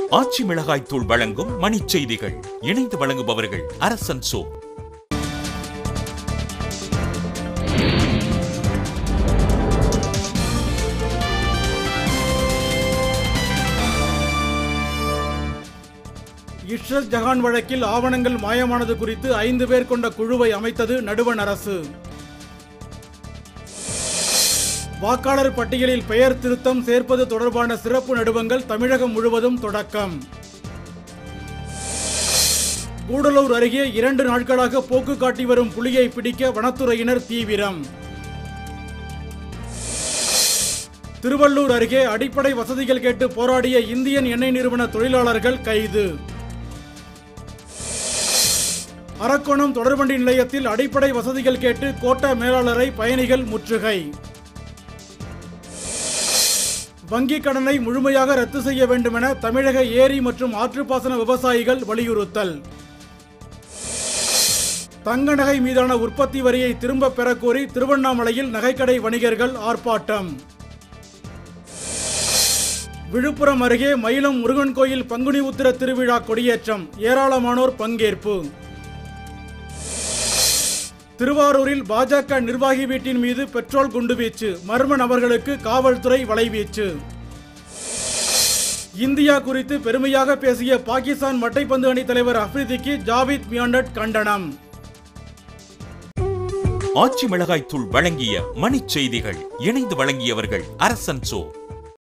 ஆச்சி மிளகாய் தூள் வழங்கும் மணிச் செய்திகள். இணைந்து வழங்குபவர்கள் அரசன் சோ. இஷ்ரத் ஜஹான் வழக்கில் ஆவணங்கள் மாயமானது குறித்து 5 பேர் கொண்ட குழுவை அமைத்தது நடுவண் அரசு. வாக்காளர் பட்டியலில் பெயர் திருத்தம் சேர்ப்பது தொடர்பான சிறப்பு நடுவங்கள் தமிழகம் முழுவதும் தொடக்கம். கூடலூர் அருகே 2 நாட்களாக போக்கு காட்டி வரும் புலியை பிடிக்க வனத்துறையினர் தீவிரம். திருவள்ளூர் அருகே அடிப்படை வசதிகள் கேட்டு போராடிய இந்தியன் எண்ணெய் நிறுவன தொழிலாளர்கள் கைது. அரக்கோணம் தொடர்வண்டி நிலையத்தில் அடிப்படை வசதிகள் கேட்டு கோட்ட மேலாளரை பயணிகள் முற்றுகை. வங்கிக் கடனை முழுமையாக ரத்து செய்ய வேண்டும் என தமிழக ஏரி மற்றும் ஆற்றுப்பாசன விவசாயிகள் வலியுறுத்தல். தங்க நகை மீதான உற்பத்தி வரியை திரும்ப பெறக்கோரி திருவண்ணாமலையில் நகைக்கடை வணிகர்கள் ஆர்ப்பாட்டம். விழுப்புரம் அருகே மயிலம் முருகன் கோயில் பங்குனி உத்திர திருவிழா கொடியேற்றம், ஏராளமானோர் பங்கேற்பு. திருவாரூரில் பாஜக நிர்வாகி வீட்டின் மீது பெட்ரோல் குண்டுவீச்சு, மர்ம நபர்களுக்கு காவல்துறை வலைவீச்சு. இந்தியா குறித்து பெருமையாக பேசிய பாகிஸ்தான் மட்டைப்பந்து அணி தலைவர் அஃப்ரிதிக்கு ஜாவித் மியாண்டட் கண்டனம். ஆச்சி மிளகாய் தூள் வழங்கிய மணிச் செய்திகள். இணைந்து வழங்கியவர்கள் அரசன் சோ.